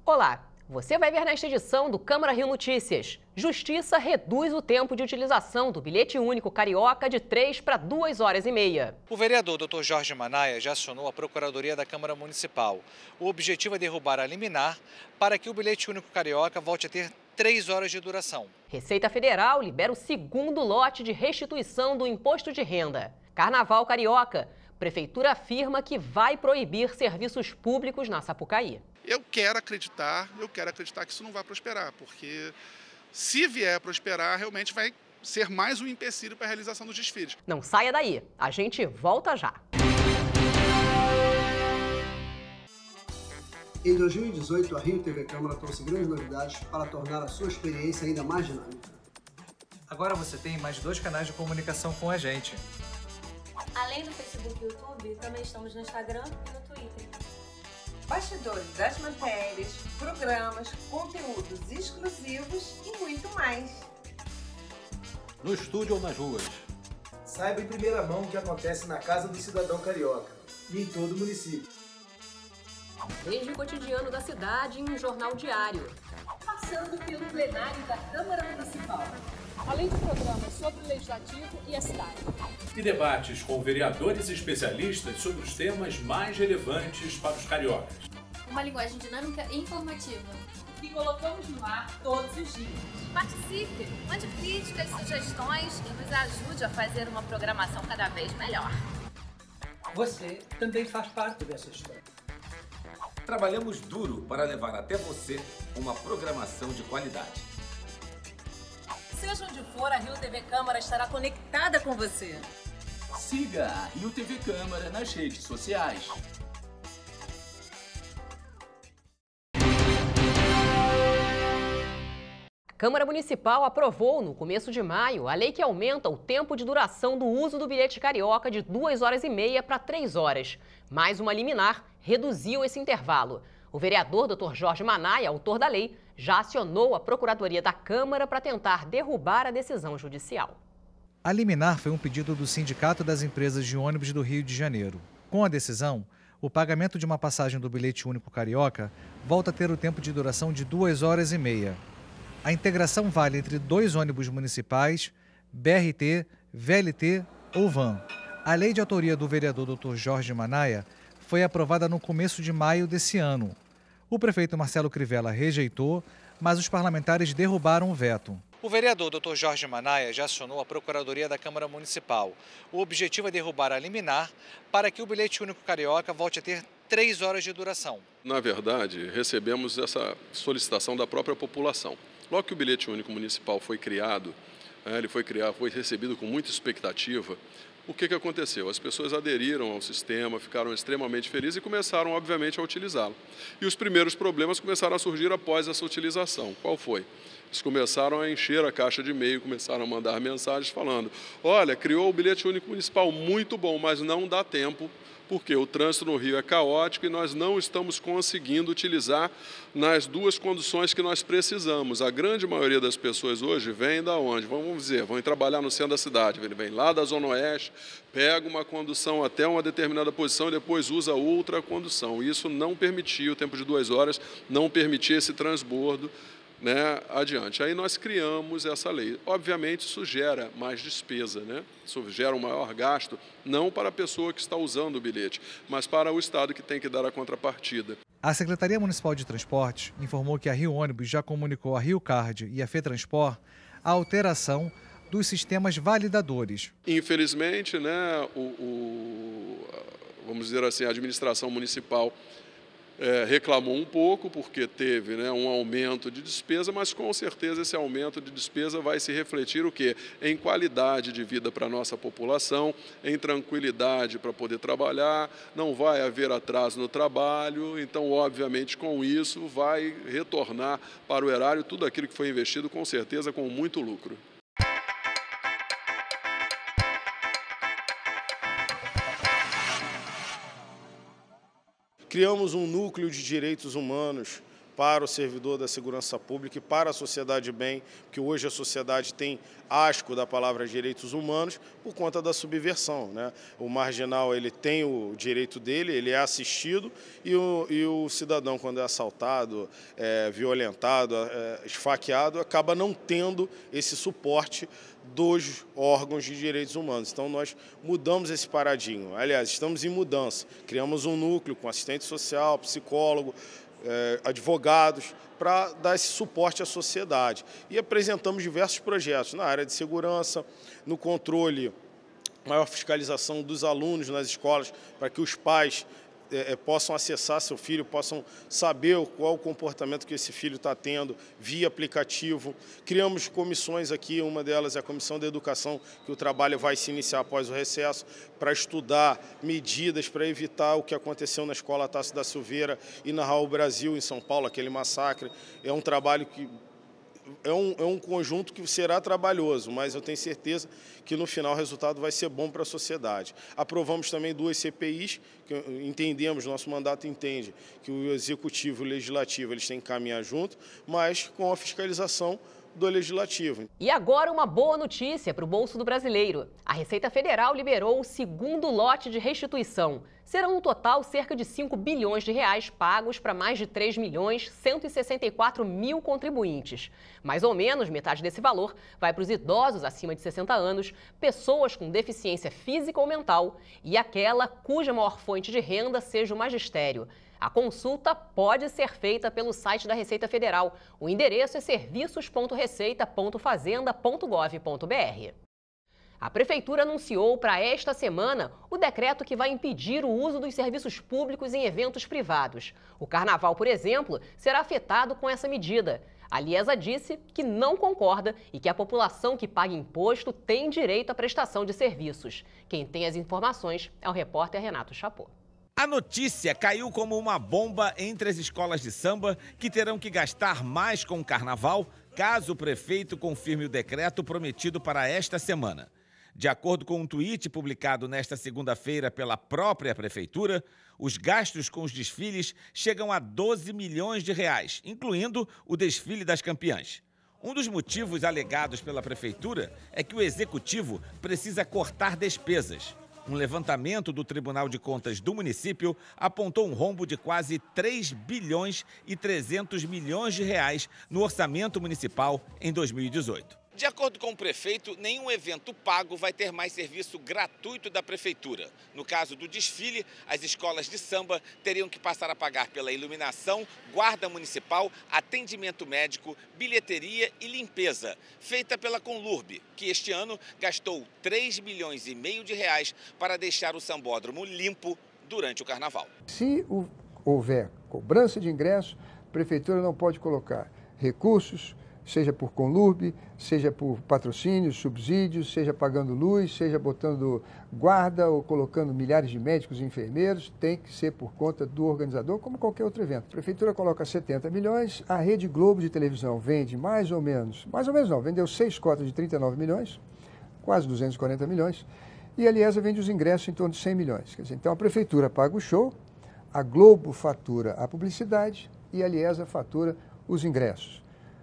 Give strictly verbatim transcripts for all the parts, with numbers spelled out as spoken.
Olá, você vai ver nesta edição do Câmara Rio Notícias. Justiça reduz o tempo de utilização do bilhete único carioca de três para duas horas e meia. O vereador doutor Jorge Manaia já acionou a Procuradoria da Câmara Municipal. O objetivo é derrubar a liminar para que o bilhete único carioca volte a ter três horas de duração. Receita Federal libera o segundo lote de restituição do imposto de renda. Carnaval carioca. Prefeitura afirma que vai proibir serviços públicos na Sapucaí. Eu quero acreditar, eu quero acreditar que isso não vai prosperar, porque se vier a prosperar, realmente vai ser mais um empecilho para a realização dos desfiles. Não saia daí, a gente volta já. Em dois mil e dezoito, a Rio T V Câmara trouxe grandes novidades para tornar a sua experiência ainda mais dinâmica. Agora você tem mais dois canais de comunicação com a gente. Além do Facebook e YouTube, também estamos no Instagram e no Twitter. Bastidores das matérias, programas, conteúdos exclusivos e muito mais. No estúdio ou nas ruas. Saiba em primeira mão o que acontece na Casa do Cidadão Carioca e em todo o município. Desde o cotidiano da cidade em um jornal diário. Passando pelo plenário da Câmara Municipal. Além de programas sobre o Legislativo e a cidade. E debates com vereadores e especialistas sobre os temas mais relevantes para os cariocas. Uma linguagem dinâmica e informativa. Que colocamos no ar todos os dias. Participe, mande críticas, sugestões e nos ajude a fazer uma programação cada vez melhor. Você também faz parte dessa história. Trabalhamos duro para levar até você uma programação de qualidade. Seja onde for, a Rio T V Câmara estará conectada com você. Siga a Rio T V Câmara nas redes sociais. A Câmara Municipal aprovou, no começo de maio, a lei que aumenta o tempo de duração do uso do bilhete carioca de duas horas e meia para três horas. Mais uma liminar reduziu esse intervalo. O vereador doutor Jorge Manaia, autor da lei, já acionou a Procuradoria da Câmara para tentar derrubar a decisão judicial. A liminar foi um pedido do Sindicato das Empresas de Ônibus do Rio de Janeiro. Com a decisão, o pagamento de uma passagem do bilhete único carioca volta a ter o tempo de duração de duas horas e meia. A integração vale entre dois ônibus municipais, B R T, V L T ou van. A lei de autoria do vereador doutor Jorge Manaia foi aprovada no começo de maio desse ano. O prefeito Marcelo Crivella rejeitou, mas os parlamentares derrubaram o veto. O vereador doutor Jorge Manaia já acionou a Procuradoria da Câmara Municipal. O objetivo é derrubar a liminar para que o bilhete único carioca volte a ter três horas de duração. Na verdade, recebemos essa solicitação da própria população. Logo que o bilhete único municipal foi criado, ele foi criado, foi recebido com muita expectativa. O que, que aconteceu? As pessoas aderiram ao sistema, ficaram extremamente felizes e começaram, obviamente, a utilizá-lo. E os primeiros problemas começaram a surgir após essa utilização. Qual foi? Eles começaram a encher a caixa de e-mail, começaram a mandar mensagens falando: olha, criou o bilhete único municipal, muito bom, mas não dá tempo, porque o trânsito no Rio é caótico e nós não estamos conseguindo utilizar nas duas conduções que nós precisamos. A grande maioria das pessoas hoje vem da onde? Vamos dizer, vão trabalhar no centro da cidade, ele vem lá da Zona Oeste, pega uma condução até uma determinada posição e depois usa outra condução. Isso não permitia, o tempo de duas horas, não permitia esse transbordo, né, adiante. Aí nós criamos essa lei. Obviamente isso gera mais despesa, né? Isso gera um maior gasto, não para a pessoa que está usando o bilhete, mas para o Estado que tem que dar a contrapartida. A Secretaria Municipal de Transporte informou que a Rio Ônibus já comunicou à Rio Card e à FETransport a alteração dos sistemas validadores. Infelizmente, né, o, o, vamos dizer assim, a administração municipal É, reclamou um pouco porque teve, né, um aumento de despesa, mas com certeza esse aumento de despesa vai se refletir o quê? Em qualidade de vida para a nossa população, em tranquilidade para poder trabalhar, não vai haver atraso no trabalho, então obviamente com isso vai retornar para o erário tudo aquilo que foi investido com certeza com muito lucro. Criamos um núcleo de direitos humanos para o servidor da segurança pública e para a sociedade bem, que hoje a sociedade tem asco da palavra direitos humanos por conta da subversão, né? O marginal ele tem o direito dele, ele é assistido e o, e o cidadão, quando é assaltado, é, violentado, é, esfaqueado, acaba não tendo esse suporte dos órgãos de direitos humanos. Então nós mudamos esse paradigma. Aliás, estamos em mudança. Criamos um núcleo com assistente social, psicólogo, eh, advogados, para dar esse suporte à sociedade. E apresentamos diversos projetos na área de segurança, no controle, maior fiscalização dos alunos nas escolas, para que os pais É, possam acessar seu filho, possam saber qual o comportamento que esse filho está tendo via aplicativo. Criamos comissões aqui, uma delas é a Comissão de Educação, que o trabalho vai se iniciar após o recesso, para estudar medidas para evitar o que aconteceu na Escola Tasso da Silveira e na Raul Brasil, em São Paulo, aquele massacre. É um trabalho que... É um, é um conjunto que será trabalhoso, mas eu tenho certeza que no final o resultado vai ser bom para a sociedade. Aprovamos também duas C P Is, que entendemos, nosso mandato entende que o Executivo e o Legislativo eles têm que caminhar junto, mas com a fiscalização do Legislativo. E agora uma boa notícia para o bolso do brasileiro. A Receita Federal liberou o segundo lote de restituição. Serão no total cerca de cinco bilhões de reais pagos para mais de três milhões cento e sessenta e quatro mil contribuintes. Mais ou menos metade desse valor vai para os idosos acima de sessenta anos, pessoas com deficiência física ou mental e aquela cuja maior fonte de renda seja o magistério. A consulta pode ser feita pelo site da Receita Federal. O endereço é serviços ponto receita ponto fazenda ponto gov ponto br. A Prefeitura anunciou para esta semana o decreto que vai impedir o uso dos serviços públicos em eventos privados. O Carnaval, por exemplo, será afetado com essa medida. A Liesa disse que não concorda e que a população que paga imposto tem direito à prestação de serviços. Quem tem as informações é o repórter Renato Chapô. A notícia caiu como uma bomba entre as escolas de samba que terão que gastar mais com o carnaval caso o prefeito confirme o decreto prometido para esta semana. De acordo com um tweet publicado nesta segunda-feira pela própria prefeitura, os gastos com os desfiles chegam a doze milhões de reais, incluindo o desfile das campeãs. Um dos motivos alegados pela prefeitura é que o executivo precisa cortar despesas. Um levantamento do Tribunal de Contas do município apontou um rombo de quase três bilhões e trezentos milhões de reais no orçamento municipal em dois mil e dezoito. De acordo com o prefeito, nenhum evento pago vai ter mais serviço gratuito da prefeitura. No caso do desfile, as escolas de samba teriam que passar a pagar pela iluminação, guarda municipal, atendimento médico, bilheteria e limpeza, feita pela Conlurb, que este ano gastou três milhões e meio de reais para deixar o sambódromo limpo durante o carnaval. Se houver cobrança de ingresso, a prefeitura não pode colocar recursos, seja por Conlurb, seja por patrocínios, subsídios, seja pagando luz, seja botando guarda ou colocando milhares de médicos e enfermeiros, tem que ser por conta do organizador, como qualquer outro evento. A prefeitura coloca setenta milhões, a Rede Globo de televisão vende mais ou menos, mais ou menos não, vendeu seis cotas de trinta e nove milhões, quase duzentos e quarenta milhões, e a Liesa vende os ingressos em torno de cem milhões. Quer dizer, então a prefeitura paga o show, a Globo fatura a publicidade e a Liesa fatura os ingressos.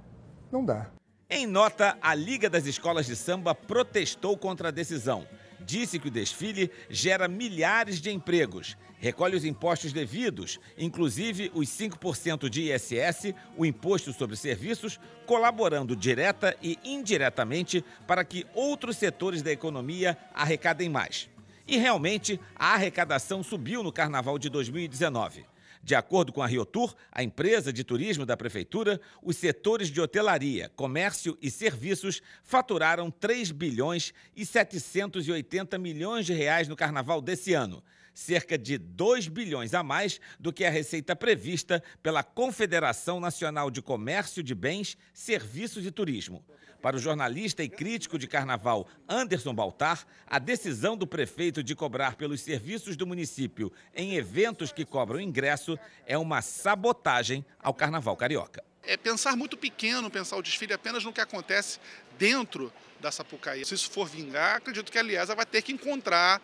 Não dá. Em nota, a Liga das Escolas de Samba protestou contra a decisão. Disse que o desfile gera milhares de empregos, recolhe os impostos devidos, inclusive os cinco por cento de I S S, o Imposto sobre Serviços, colaborando direta e indiretamente para que outros setores da economia arrecadem mais. E realmente, a arrecadação subiu no Carnaval de dois mil e dezenove. De acordo com a Riotur, a empresa de turismo da prefeitura, os setores de hotelaria, comércio e serviços faturaram três bilhões e setecentos e oitenta milhões de reais no carnaval desse ano, cerca de dois bilhões a mais do que a receita prevista pela Confederação Nacional de Comércio de Bens, Serviços e Turismo. Para o jornalista e crítico de carnaval Anderson Baltar, a decisão do prefeito de cobrar pelos serviços do município em eventos que cobram ingresso é uma sabotagem ao carnaval carioca. É pensar muito pequeno, pensar o desfile apenas no que acontece dentro da Sapucaí. Se isso for vingar, acredito que a Liesa vai ter que encontrar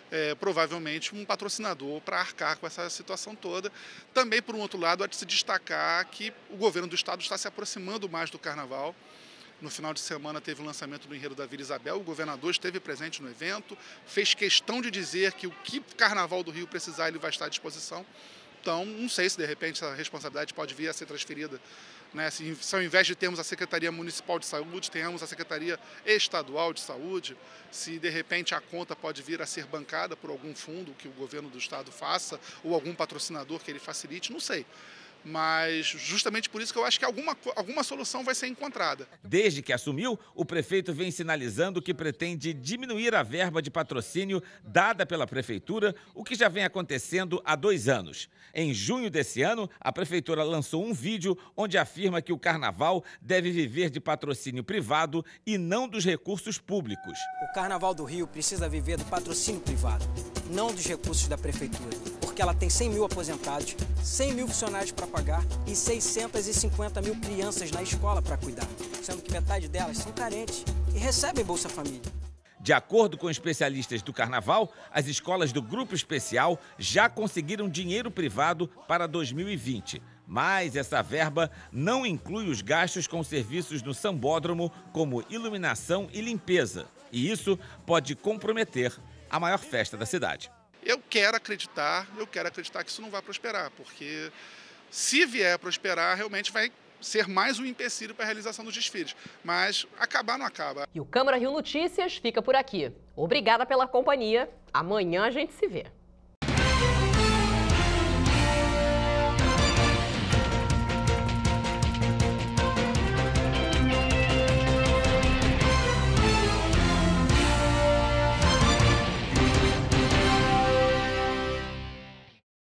é, provavelmente um patrocinador para arcar com essa situação toda. Também, por um outro lado, há de se destacar que o governo do estado está se aproximando mais do carnaval. No final de semana teve o lançamento do enredo da Vila Isabel, o governador esteve presente no evento, fez questão de dizer que o que o Carnaval do Rio precisar, ele vai estar à disposição. Então, não sei se de repente essa responsabilidade pode vir a ser transferida, né? Se, se ao invés de termos a Secretaria Municipal de Saúde, tenhamos a Secretaria Estadual de Saúde, se de repente a conta pode vir a ser bancada por algum fundo que o governo do estado faça, ou algum patrocinador que ele facilite, não sei. Mas justamente por isso que eu acho que alguma, alguma solução vai ser encontrada. Desde que assumiu, o prefeito vem sinalizando que pretende diminuir a verba de patrocínio dada pela prefeitura, o que já vem acontecendo há dois anos. Em junho desse ano, a prefeitura lançou um vídeo onde afirma que o carnaval deve viver de patrocínio privado e não dos recursos públicos. O Carnaval do Rio precisa viver do patrocínio privado, não dos recursos da prefeitura, porque ela tem cem mil aposentados, cem mil funcionários para pagar e seiscentas e cinquenta mil crianças na escola para cuidar, sendo que metade delas são carentes e recebem Bolsa Família. De acordo com especialistas do Carnaval, as escolas do Grupo Especial já conseguiram dinheiro privado para dois mil e vinte. Mas essa verba não inclui os gastos com serviços no sambódromo, como iluminação e limpeza. E isso pode comprometer a maior festa da cidade. Eu quero acreditar, eu quero acreditar que isso não vai prosperar, porque se vier a prosperar, realmente vai ser mais um empecilho para a realização dos desfiles. Mas acabar não acaba. E o Câmara Rio Notícias fica por aqui. Obrigada pela companhia. Amanhã a gente se vê.